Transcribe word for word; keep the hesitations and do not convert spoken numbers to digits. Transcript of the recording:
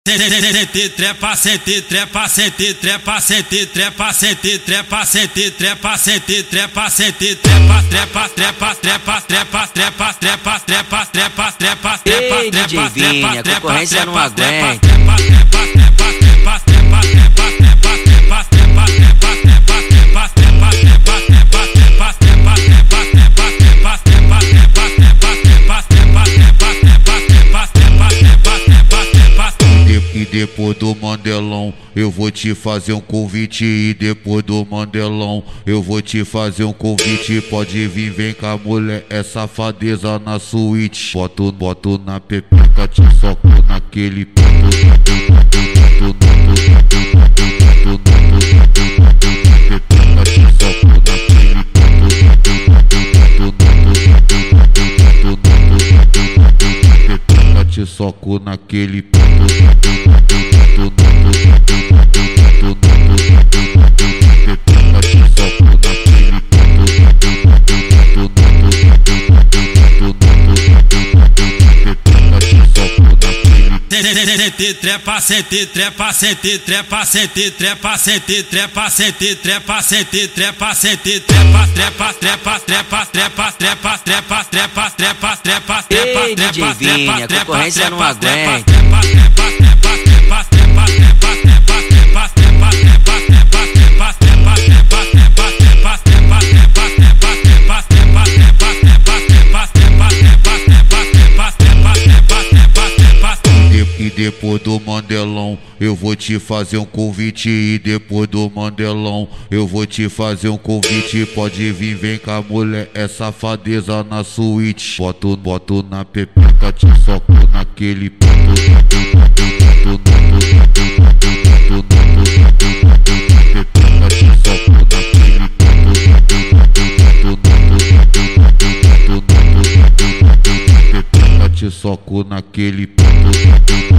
Sente trepa, sente trepa, sente trepa, sente trepa, sente trepa, sente trepa, sente trepa, sente trepa, trepa, trepa, trepa, trepa, trepa, trepa, trepa, trepa, trepa, trepa, Ei, D J Vini, a concorrência não aguenta. E depois do Mandelão eu vou te fazer um convite. E depois do Mandelão eu vou te fazer um convite. Pode vir, vem com a mulher, é safadeza na suíte. Boto, boto na pepeca, te soco naquele ponto. Pepeca, te soco naquele ponto. Pepeca, te soco naquele ponto. Sente trepa, sente trepa, sente trepa, sente trepa, sente trepa, sente trepa, sente trepa, sente trepa, trepa, trepa, trepa, trepa, trepa, trepa, trepa, trepa, trepa, trepa. Ei, D J Vini, a concorrência não aguenta. E depois do Mandelão eu vou te fazer um convite. E depois do Mandelão eu vou te fazer um convite. Pode vir, vem com a mulher, é safadeza na suíte. Boto, boto na pepeca, te soco naquele ponto. Pepeca, te soco naquele ponto. Pepeca, te soco naquele ponto.